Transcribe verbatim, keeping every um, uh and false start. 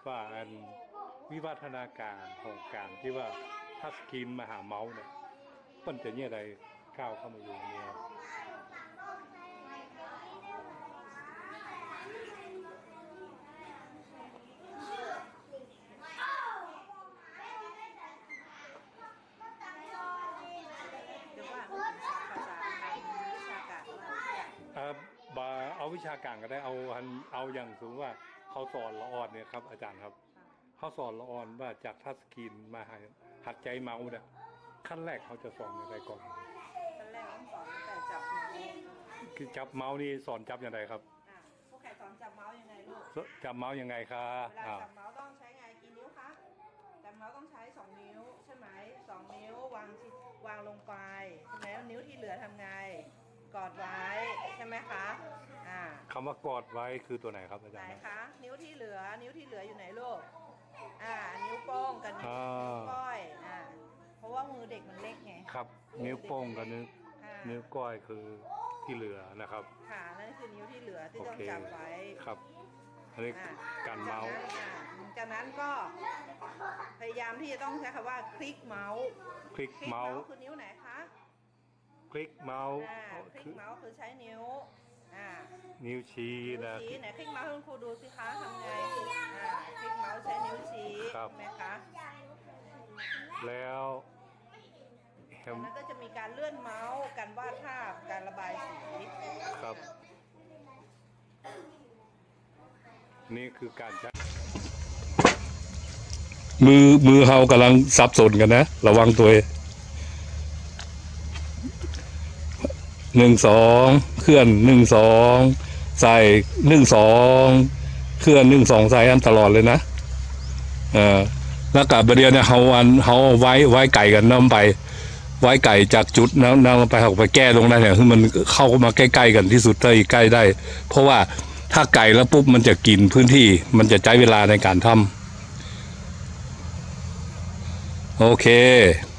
ว่าอันวิวัฒนาการของการที่ว่าทัชสกรีนมาหาเมาส์เนี่ยมันจะเนี่ยอะไรก้าวเข้ามาอยู่เนี่ยบาเอาวิชาการก็ได้เอาเอาอย่างสูงว่าเขาสอนละอ่อนเนี่ยครับอาจารย์ครับเขาสอนละอ่อนว่าจากทัชสกรีนมาหัดใจเมาส์เนี่ยขั้นแรกเขาจะสอนอะไรก่อนขั้นแรกต้องสอนแต่จับเมาส์คือจับเมาส์นี่สอนจับยังไงครับพวกแขกสอนจับเมาส์ยังไงลูกจับเมาส์ยังไงครับเวลาจับเมาส์ต้องใช้ไงกี่นิ้วคะจับเมาส์ต้องใช้สองนิ้วใช่ไหมสองนิ้ววางวางลงไปใช่ไหมนิ้วที่เหลือทำไงกอดไว้ใช่ไหมคะอ่าคำว่ากอดไว้คือตัวไหนครับอาจารย์ไหนคะนิ้วที่เหลือนิ้วที่เหลืออยู่ไหนลูกอ่านิ้วโป้งกับนิ้วก้อยอ่าเพราะว่ามือเด็กมันเล็กไงครับนิ้วโป้งกับนิ้วนิ้วก้อยคือที่เหลือนะครับค่ะนั่นคือนิ้วที่เหลือที่ต้องจับไว้ครับอันนี้การเมาส์จากนั้นก็พยายามที่จะต้องใช้คำว่าคลิกเมาส์คลิกเมาส์คือนิ้วไหนคะคลิกเมาส์คลิกเมาส์คือใช้นิ้วนิ้วชี้นะชี้ไหนคลิกเมาส์คุณครูดูสิคะทำไงคลิกเมาส์ใช้นิ้วชี้ใช่ไหมคะแล้วแล้วก็จะมีการเลื่อนเมาส์การวาดภาพการระบายสีครับนี่คือการใช้มือมือเฮากำลังสับสนกันนะระวังตัวหนึ่งสองเคลื่อนหนึ่งสองใส่หนึ่งสองเคลื่อนหนึ่งสองใส่อันตลอดเลยนะเออแล้วกับประเดี๋ยวเนี่ยเฮาอันเฮาไว้ไว้ไก่กันน้ำไปไว้ไก่จากจุดน้ำน้ำไปเขาไปแก้ตรงนั้นเนี่ยคือมันเข้ามาใกล้ๆกันที่สุดเลยใกล้ได้เพราะว่าถ้าไก่แล้วปุ๊บมันจะกินพื้นที่มันจะใช้เวลาในการทำโอเค